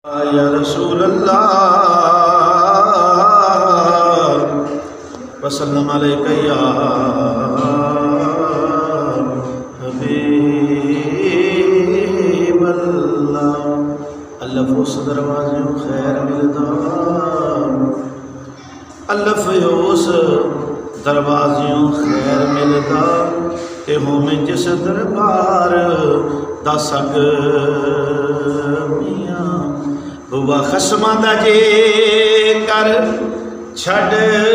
یا رسول اللہ وسلم علیکہ یا حبیب اللہ اللہ فوس دروازیوں خیر ملدا اللہ فیوس دروازیوں خیر ملدا کہ ہومیں جس دربار دا سگ میاں ہوا خسمہ دا جے کر چھڑ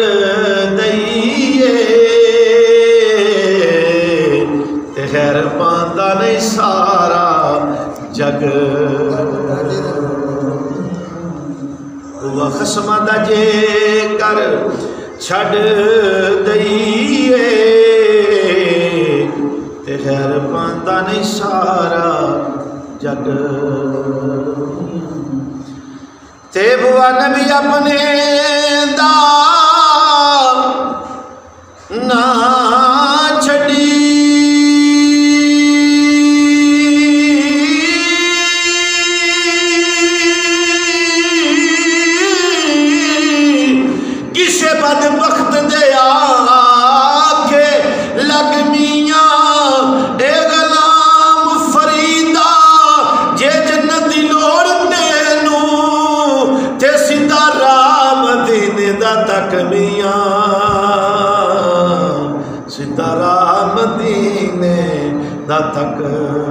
دئیے تے خیر پاندہ نہیں سارا جگ ہوا خسمہ دا جے کر چھڑ دئیے تے خیر پاندہ نہیں سارا جگ تے بوا نبی اپنے دا نا چھڑی کسے بدبخت دے آکے لگ میاں اے غلام فریدہ جے جنت دی لوڑ تینو تے سیدھا راہ مدینے دا تک میاں سیدھا راہ مدینے دا تک